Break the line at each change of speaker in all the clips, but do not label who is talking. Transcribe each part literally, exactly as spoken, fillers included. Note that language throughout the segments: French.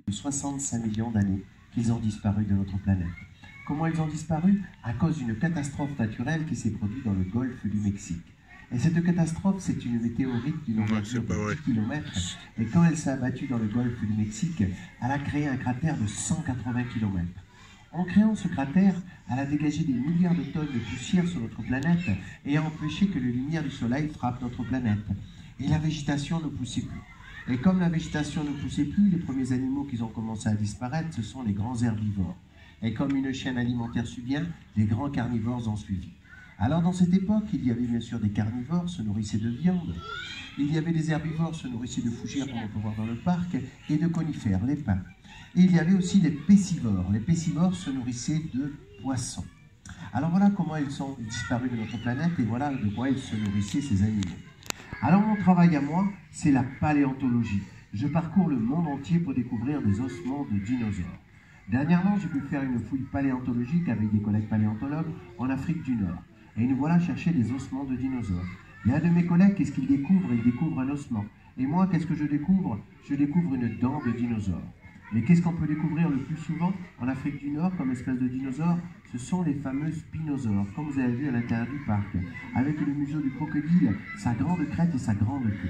soixante-cinq millions d'années qu'ils ont disparu de notre planète. Comment ils ont disparu? À cause d'une catastrophe naturelle qui s'est produite dans le golfe du Mexique. Et cette catastrophe, c'est une météorite d'une envergure de dix kilomètres. Et quand elle s'est abattue dans le golfe du Mexique, elle a créé un cratère de cent quatre-vingts kilomètres. En créant ce cratère, elle a dégagé des milliards de tonnes de poussière sur notre planète et a empêché que les lumières du soleil frappent notre planète. Et la végétation ne poussait plus. Et comme la végétation ne poussait plus, les premiers animaux qui ont commencé à disparaître, ce sont les grands herbivores. Et comme une chaîne alimentaire suit bien, les grands carnivores ont suivi. Alors dans cette époque, il y avait bien sûr des carnivores, se nourrissaient de viande. Il y avait des herbivores, se nourrissaient de fougères, comme on peut voir dans le parc, et de conifères, les pins. Et il y avait aussi les pécivores. Les pécivores se nourrissaient de poissons. Alors voilà comment ils sont disparus de notre planète, et voilà de quoi ils se nourrissaient, ces animaux. Alors mon travail à moi, c'est la paléontologie. Je parcours le monde entier pour découvrir des ossements de dinosaures. Dernièrement, j'ai pu faire une fouille paléontologique avec des collègues paléontologues en Afrique du Nord. Et nous voilà chercher des ossements de dinosaures. Et un de mes collègues, qu'est-ce qu'il découvre? Il découvre un ossement. Et moi, qu'est-ce que je découvre? Je découvre une dent de dinosaure. Mais qu'est-ce qu'on peut découvrir le plus souvent en Afrique du Nord comme espèce de dinosaure? Ce sont les fameux spinosaures, comme vous avez vu à l'intérieur du parc, avec le museau du crocodile, sa grande crête et sa grande queue.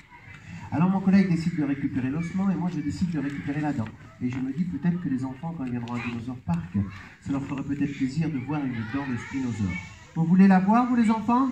Alors mon collègue décide de récupérer l'ossement et moi je décide de récupérer la dent. Et je me dis peut-être que les enfants, quand ils viendront à Dinosaure Park, ça leur ferait peut-être plaisir de voir une dent de spinosaure. Vous voulez la voir, vous les enfants?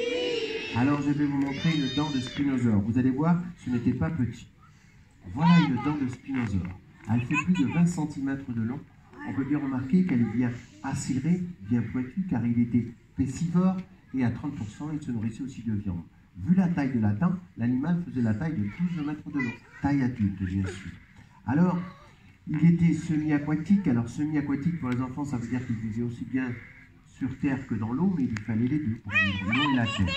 Oui! Alors je vais vous montrer une dent de spinosaure. Vous allez voir, ce n'était pas petit. Voilà une dent de spinosaure. Elle fait plus de vingt centimètres de long. On peut bien remarquer qu'elle est bien acérée, bien pointue, car il était pécivore et à trente pour cent, il se nourrissait aussi de viande. Vu la taille de la dent, l'animal faisait la taille de douze mètres de long, taille adulte bien sûr. Alors, il était semi-aquatique. Alors semi-aquatique pour les enfants, ça veut dire qu'il vivait aussi bien sur terre que dans l'eau, mais il lui fallait les deux pour vivre, l'eau et la terre.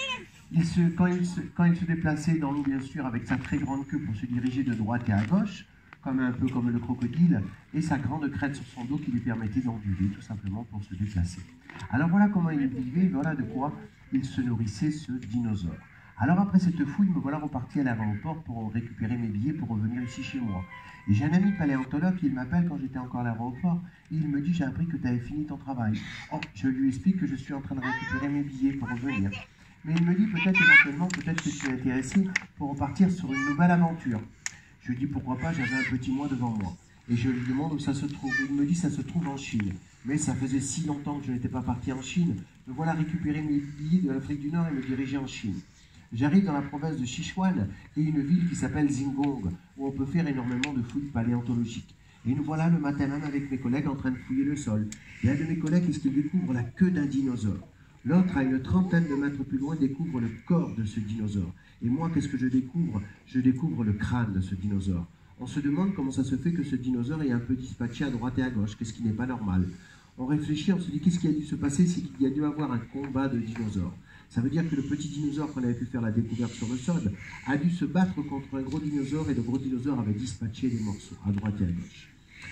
Il se, quand, il se, quand il se déplaçait dans l'eau, bien sûr, avec sa très grande queue pour se diriger de droite et à gauche, comme un peu comme le crocodile, et sa grande crête sur son dos qui lui permettait d'onduler tout simplement pour se déplacer. Alors voilà comment il vivait, voilà de quoi il se nourrissait, ce dinosaure. Alors après cette fouille, me voilà reparti à l'aéroport pour récupérer mes billets pour revenir ici chez moi. Et j'ai un ami paléontologue qui m'appelle quand j'étais encore à l'aéroport, et il me dit: j'ai appris que tu avais fini ton travail. Oh, je lui explique que je suis en train de récupérer mes billets pour revenir. Mais il me dit peut-être éventuellement, peut-être que tu es intéressé pour repartir sur une nouvelle aventure. Je lui dis pourquoi pas, j'avais un petit mois devant moi. Et je lui demande où ça se trouve. Il me dit ça se trouve en Chine. Mais ça faisait si longtemps que je n'étais pas parti en Chine. Me voilà récupérer mes billets de l'Afrique du Nord et me diriger en Chine. J'arrive dans la province de Sichuan et une ville qui s'appelle Zingong, où on peut faire énormément de fouilles paléontologiques. Et nous voilà le matin même avec mes collègues en train de fouiller le sol. Et un de mes collègues, qu'est-ce qu'il découvre? La queue d'un dinosaure. L'autre, à une trentaine de mètres plus loin, découvre le corps de ce dinosaure. Et moi, qu'est-ce que je découvre? Je découvre le crâne de ce dinosaure. On se demande comment ça se fait que ce dinosaure est un peu dispatché à droite et à gauche, qu'est-ce qui n'est pas normal. On réfléchit, on se dit qu'est-ce qui a dû se passer, c'est qu'il y a dû avoir un combat de dinosaures. Ça veut dire que le petit dinosaure qu'on avait pu faire la découverte sur le sol a dû se battre contre un gros dinosaure et le gros dinosaure avait dispatché les morceaux à droite et à gauche.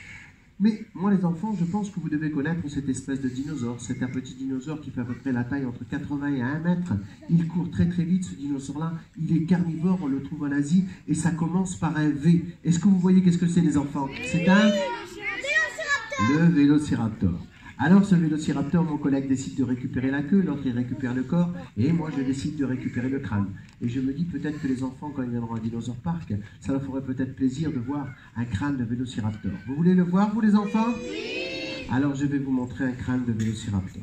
Mais moi les enfants, je pense que vous devez connaître cette espèce de dinosaure. C'est un petit dinosaure qui fait à peu près la taille entre quatre-vingts et un mètre. Il court très très vite ce dinosaure-là. Il est carnivore, on le trouve en Asie et ça commence par un V. Est-ce que vous voyez qu'est-ce que c'est les enfants? C'est un... Le vélociraptor. Alors ce vélociraptor, mon collègue décide de récupérer la queue, l'autre il récupère le corps, et moi je décide de récupérer le crâne. Et je me dis peut-être que les enfants, quand ils viendront à Dinosaure Park, ça leur ferait peut-être plaisir de voir un crâne de vélociraptor. Vous voulez le voir, vous les enfants? Oui. Alors je vais vous montrer un crâne de vélociraptor.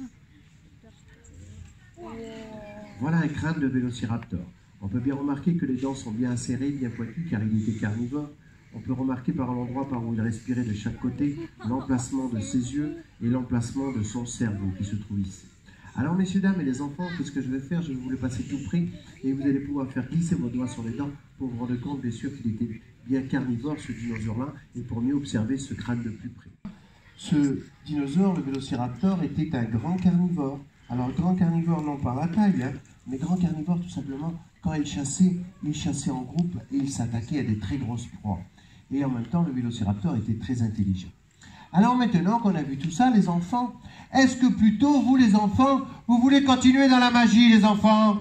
Voilà un crâne de vélociraptor. On peut bien remarquer que les dents sont bien acérées, bien pointues, car il était carnivore. On peut remarquer par l'endroit par où il respirait de chaque côté l'emplacement de ses yeux et l'emplacement de son cerveau qui se trouve ici. Alors messieurs, dames et les enfants, qu'est-ce que je vais faire? Je vais vous le passer tout près et vous allez pouvoir faire glisser vos doigts sur les dents pour vous rendre compte bien sûr qu'il était bien carnivore ce dinosaure-là et pour mieux observer ce crâne de plus près. Ce dinosaure, le vélociraptor, était un grand carnivore. Alors grand carnivore non par la taille, hein, mais grand carnivore tout simplement quand il chassait, il chassait en groupe et il s'attaquait à des très grosses proies. Et en même temps, le vélociraptor était très intelligent. Alors maintenant qu'on a vu tout ça, les enfants, est-ce que plutôt, vous les enfants, vous voulez continuer dans la magie, les enfants?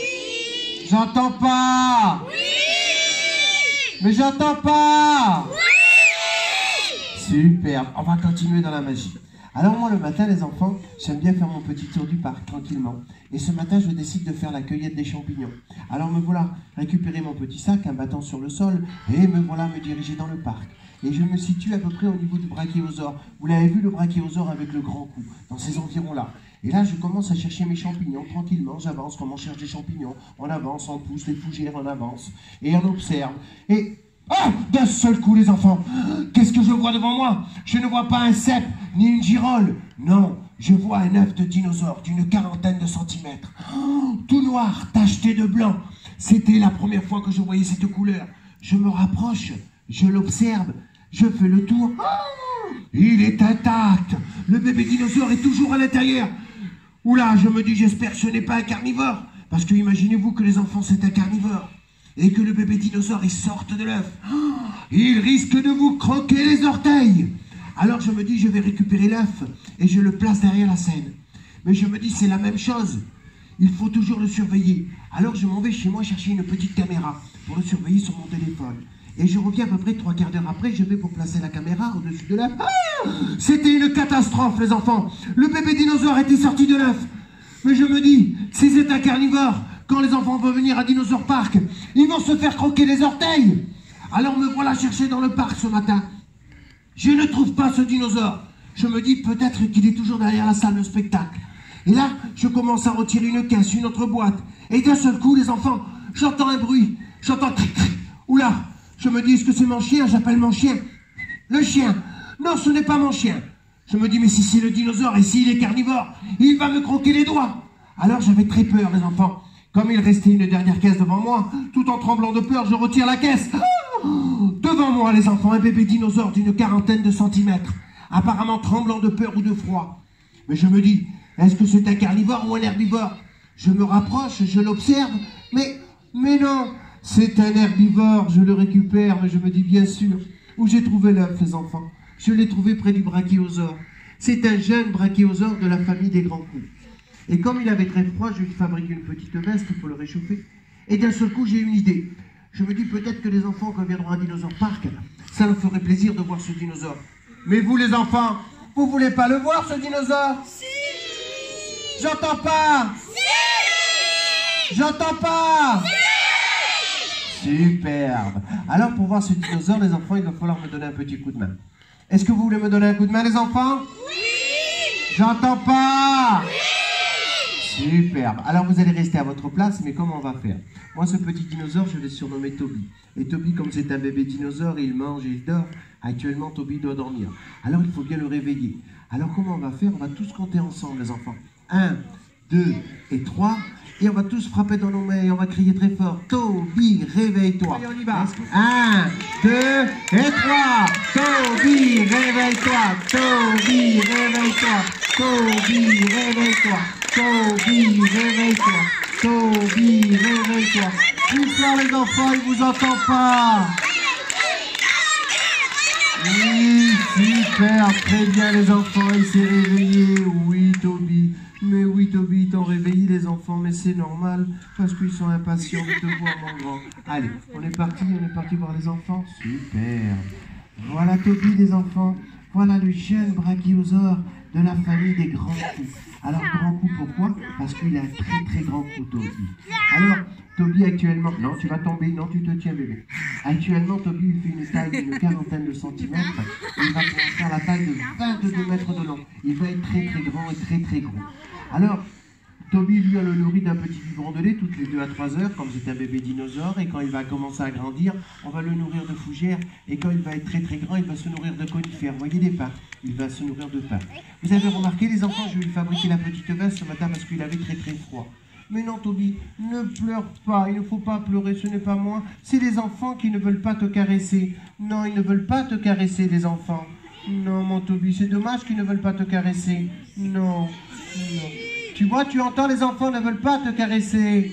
Oui! J'entends pas! Oui! Mais j'entends pas! Oui! Superbe. On va continuer dans la magie. Alors moi, le matin, les enfants, j'aime bien faire mon petit tour du parc, tranquillement. Et ce matin, je décide de faire la cueillette des champignons. Alors me voilà récupérer mon petit sac, un bâton sur le sol, et me voilà me diriger dans le parc. Et je me situe à peu près au niveau du brachiosaure. Vous l'avez vu, le brachiosaure avec le grand cou, dans ces environs-là. Et là, je commence à chercher mes champignons, tranquillement, j'avance comme on cherche des champignons. On avance, on pousse les fougères, on avance, et on observe. Et... oh, d'un seul coup, les enfants, qu'est-ce que je vois devant moi? Je ne vois pas un cep, ni une girole. Non, je vois un œuf de dinosaure d'une quarantaine de centimètres. Oh, tout noir, tacheté de blanc. C'était la première fois que je voyais cette couleur. Je me rapproche, je l'observe, je fais le tour. Oh, il est intact. Le bébé dinosaure est toujours à l'intérieur. Oula, je me dis, j'espère que ce n'est pas un carnivore. Parce que imaginez-vous que les enfants, c'est un carnivore. Et que le bébé dinosaure, il sorte de l'œuf. Oh, il risque de vous croquer les orteils. Alors je me dis, je vais récupérer l'œuf et je le place derrière la scène. Mais je me dis, c'est la même chose. Il faut toujours le surveiller. Alors je m'en vais chez moi chercher une petite caméra pour le surveiller sur mon téléphone. Et je reviens à peu près trois quarts d'heure après, je vais pour placer la caméra au-dessus de l'œuf. Ah, c'était une catastrophe, les enfants. Le bébé dinosaure était sorti de l'œuf. Mais je me dis, si c'est un carnivore, quand les enfants vont venir à Dinosaur Park, ils vont se faire croquer les orteils. Alors me voilà chercher dans le parc ce matin. Je ne trouve pas ce dinosaure. Je me dis peut-être qu'il est toujours derrière la salle de spectacle. Et là, je commence à retirer une caisse, une autre boîte. Et d'un seul coup, les enfants, j'entends un bruit. J'entends cric, cric. Oula, je me dis, est-ce que c'est mon chien? J'appelle mon chien. Le chien. Non, ce n'est pas mon chien. Je me dis, mais si c'est le dinosaure et s'il est carnivore, il va me croquer les doigts. Alors j'avais très peur, les enfants. Comme il restait une dernière caisse devant moi, tout en tremblant de peur, je retire la caisse. Oh, devant moi, les enfants, un bébé dinosaure d'une quarantaine de centimètres, apparemment tremblant de peur ou de froid. Mais je me dis, est-ce que c'est un carnivore ou un herbivore? Je me rapproche, je l'observe, mais, mais non, c'est un herbivore, je le récupère, mais je me dis bien sûr, où j'ai trouvé l'œuf, les enfants? Je l'ai trouvé près du brachiosaure. C'est un jeune brachiosaure de la famille des grands coups. Et comme il avait très froid, je lui fabrique une petite veste pour le réchauffer. Et d'un seul coup, j'ai une idée. Je me dis peut-être que les enfants, quand viendront à Dinosaur Park, ça leur ferait plaisir de voir ce dinosaure. Mais vous, les enfants, vous voulez pas le voir, ce dinosaure? Si. J'entends pas. Si. J'entends pas. Si. Superbe. Alors, pour voir ce dinosaure, les enfants, il va falloir me donner un petit coup de main. Est-ce que vous voulez me donner un coup de main, les enfants? Oui. J'entends pas. Oui. Superbe. Alors vous allez rester à votre place, mais comment on va faire? Moi, ce petit dinosaure, je vais surnommer Toby. Et Toby, comme c'est un bébé dinosaure, il mange et il dort. Actuellement, Toby doit dormir. Alors il faut bien le réveiller. Alors comment on va faire? On va tous compter ensemble, les enfants. Un, deux et trois. Et on va tous frapper dans nos mains et on va crier très fort. Toby, réveille-toi. Allez, on y va. Un, deux et trois. Toby, réveille-toi. Toby, réveille-toi. Toby, réveille-toi. Toby, réveille-toi. Toby, réveille-toi. Plus fort, les enfants, il vous entend pas. Oui, super, très bien, les enfants, il s'est réveillé. Oui, Toby. Mais oui, Toby, ils t'ont réveillé, les enfants, mais c'est normal, parce qu'ils sont impatients de te voir, mon grand. Allez, on est parti, on est parti voir les enfants. Super. Voilà Toby, les enfants. Voilà le jeune brachiosaure de la famille des grands coups. Alors, grand coup, pourquoi? Parce qu'il a un très très grand cou, Toby. Alors, Toby actuellement... Non, tu vas tomber, non, tu te tiens, bébé. Actuellement, Toby, il fait une taille d'une quarantaine de centimètres. Il va pouvoir faire la taille de vingt-deux mètres de long. Il va être très très grand et très très gros. Alors, Toby, lui, on le nourrit d'un petit biberon de lait toutes les deux à trois heures, comme c'est un bébé dinosaure. Et quand il va commencer à grandir, on va le nourrir de fougères. Et quand il va être très très grand, il va se nourrir de conifères. Vous voyez des pins? Il va se nourrir de pain. Vous avez remarqué, les enfants, je vais lui fabriquer la petite veste ce matin parce qu'il avait très très froid. Mais non, Toby, ne pleure pas, il ne faut pas pleurer, ce n'est pas moi. C'est les enfants qui ne veulent pas te caresser. Non, ils ne veulent pas te caresser, les enfants. Non, mon Toby, c'est dommage qu'ils ne veulent pas te caresser. Non, non. Tu vois, tu entends, les enfants ne veulent pas te caresser.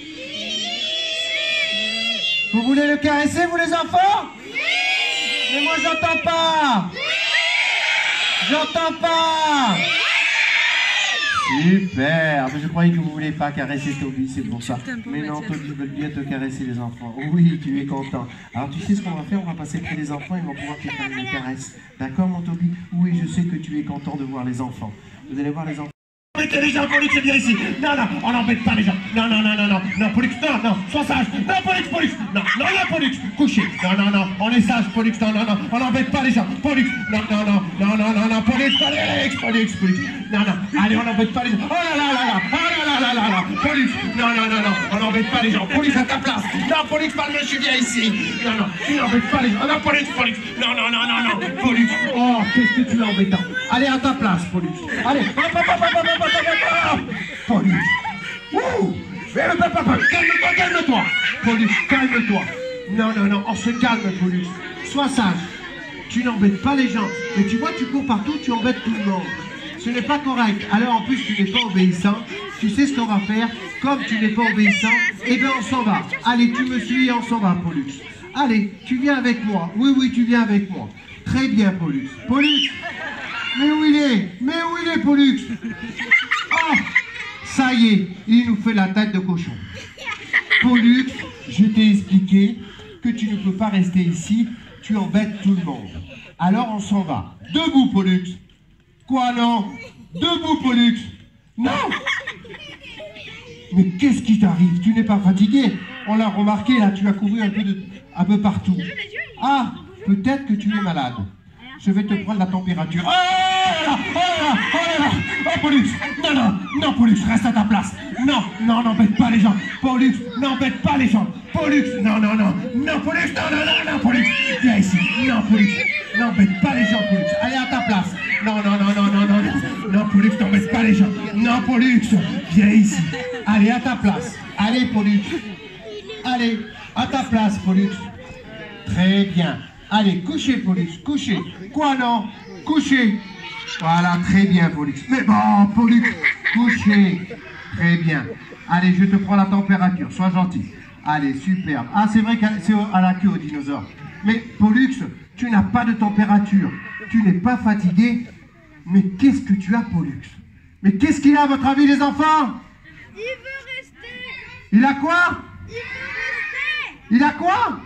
Vous voulez le caresser, vous, les enfants? Mais moi, j'entends pas. J'entends pas. Super. Mais je croyais que vous ne voulez pas caresser Toby, c'est pour ça. Mais non, Toby veut bien te caresser les enfants. Oui, tu es content. Alors tu sais ce qu'on va faire? On va passer près des enfants et ils vont pouvoir te faire une caresse. D'accord, mon Toby? Oui, je sais que tu es content de voir les enfants. Vous allez voir les enfants. Mettez les gens, Pollux, c'est bien ici. Non, non, on n'embête pas les gens. Non, non, non, non, non, non, Pollux, non, non, sois sage. Non, Pollux, Pollux, non, non, non, Pollux, couché. Non, non, non, on est sage, Pollux, non, non, non, on n'embête pas les gens. Pollux, non, non, non, non, non, non, non, Pollux, Pollux, Pollux, Pollux. Non, non, allez, on n'embête pas les gens. Oh là là là là, oh là là là là là, Pollux, non, non, non, non, on n'embête pas les gens. Pollux, à ta place. Non, Pollux, pas le monsieur, viens ici. Non, non, tu n'embêtes pas les gens. Non, Pollux, Pollux, non, non, non, non, non, Pollux. Oh, qu'est-ce que tu es embêtant. Allez, à ta place, Pollux. Allez, hop, hop, hop, hop, hop, hop, hop, hop. Pollux. Ouh. Calme-toi, calme-toi. Pollux, calme-toi. Non, non, non, on se calme, Pollux. Sois sage. Tu n'embêtes pas les gens. Mais tu vois, tu cours partout, tu embêtes tout le monde. Ce n'est pas correct. Alors, en plus, tu n'es pas obéissant. Tu sais ce qu'on va faire? Comme tu n'es pas obéissant, eh bien, on s'en va. Allez, tu me suis et on s'en va, Pollux. Allez, tu viens avec moi. Oui, oui, tu viens avec moi. Très bien, Pollux. Pollux. Mais où il est? Mais où il est, Pollux? Oh, ça y est, il nous fait la tête de cochon. Pollux, je t'ai expliqué que tu ne peux pas rester ici, tu embêtes tout le monde. Alors on s'en va. Debout, Pollux. Quoi, non? Debout, Pollux. Non. Mais qu'est-ce qui t'arrive? Tu n'es pas fatigué? On l'a remarqué, là, tu as couru un peu, de, un peu partout. Ah, peut-être que tu es malade. Je vais te prendre la température. Oh là là, oh là là, oh là là, oh Pollux, non, non, non Pollux, reste à ta place. Non, non, n'embête pas les gens. Pollux, n'embête pas les gens. Pollux, non, non, non, non Pollux, non, non, non, non Pollux, viens ici. Non Pollux, n'embête pas les gens, Pollux. Allez à ta place. Non, non, non, non, non, non, non, non Pollux, n'embête pas les gens. Non Pollux, viens ici. Allez à ta place. Allez Pollux. Allez, à ta place, Pollux. Très bien. Allez, couchez, Pollux, couchez. Quoi, non? Couchez. Voilà, très bien, Pollux. Mais bon, Pollux, couchez. Très bien. Allez, je te prends la température, sois gentil. Allez, superbe. Ah, c'est vrai que c'est à la queue au dinosaure. Mais, Pollux, tu n'as pas de température. Tu n'es pas fatigué. Mais qu'est-ce que tu as, Pollux? Mais qu'est-ce qu'il a, à votre avis, les enfants?
Il veut rester.
Il a quoi?
Il veut rester.
Il a quoi?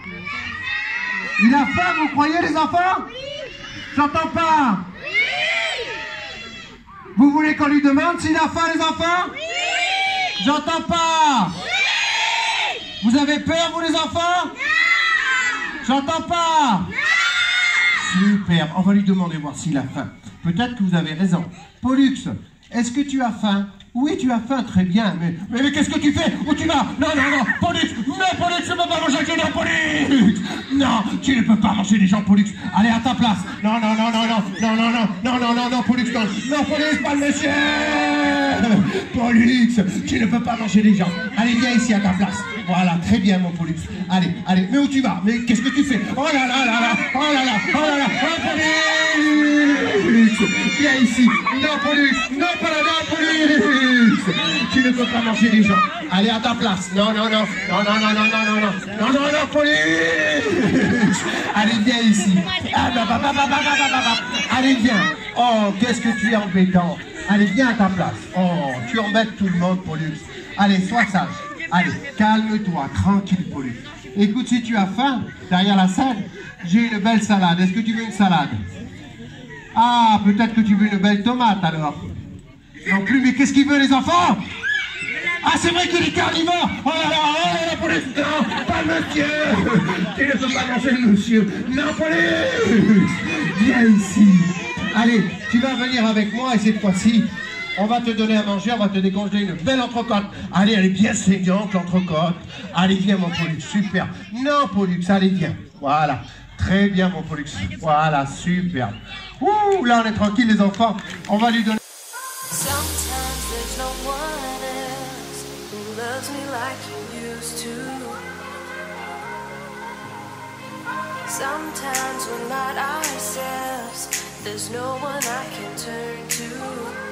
Il a faim, vous croyez, les enfants?
Oui.
J'entends pas.
Oui.
Vous voulez qu'on lui demande s'il a faim, les enfants?
Oui.
J'entends pas.
Oui.
Vous avez peur, vous, les enfants?
Non.
J'entends pas.
Non.
Super, on va lui demander voir s'il a faim. Peut-être que vous avez raison. Pollux, est-ce que tu as faim? Oui, tu as faim, très bien, mais, mais, mais qu'est-ce que tu fais? Où tu vas? Non, non, non, Pollux, non, Pollux, je ne peux pas manger avec les gens, Pollux! Non, tu ne peux pas manger les gens, Pollux. Allez, à ta place. Non, non, non, non, non, non, non, non, non, non, non, non, Pollux, non, non, Pollux, pas le monsieur! Pollux, tu ne peux pas manger les gens. Allez, viens ici à ta place. Voilà, très bien, mon Pollux. Allez, allez, mais où tu vas? Mais qu'est-ce que tu fais? Oh là là là là, oh là là, oh là là, oh, Pollux! Viens ici. Non, Pollux, non, pas là, non, Pollux! Tu ne peux pas manger les gens. Allez à ta place. Non, non, non. Non, non, non, non, non, non, non. Non, non, non, Pollux. Allez, viens ici. Ah, bah, bah, bah, bah, bah, bah, bah, bah. Allez, viens. Oh, qu'est-ce que tu es embêtant. Allez, viens à ta place. Oh, tu embêtes tout le monde, Pollux. Allez, sois sage. Allez, calme-toi, tranquille, Pollux. Écoute, si tu as faim, derrière la scène, j'ai une belle salade. Est-ce que tu veux une salade? Ah, peut-être que tu veux une belle tomate, alors. Non plus, mais qu'est-ce qu'il veut, les enfants? Ah, c'est vrai qu'il est carnivore. Oh là là, oh là là, Pollux, non, pas le monsieur. Tu ne peux pas manger le monsieur. Non, Pollux, viens ici. Allez, tu vas venir avec moi et cette fois-ci, on va te donner à manger, on va te décongeler une belle entrecôte. Allez, elle est bien saignante, l'entrecôte. Allez, viens, mon Pollux, super. Non, Pollux, allez, viens. Voilà, très bien, mon Pollux. Voilà, super. Ouh, là, on est tranquille, les enfants. On va lui donner...
Sometimes there's no one else who loves me like you used to. Sometimes we're not ourselves, there's no one I can turn to.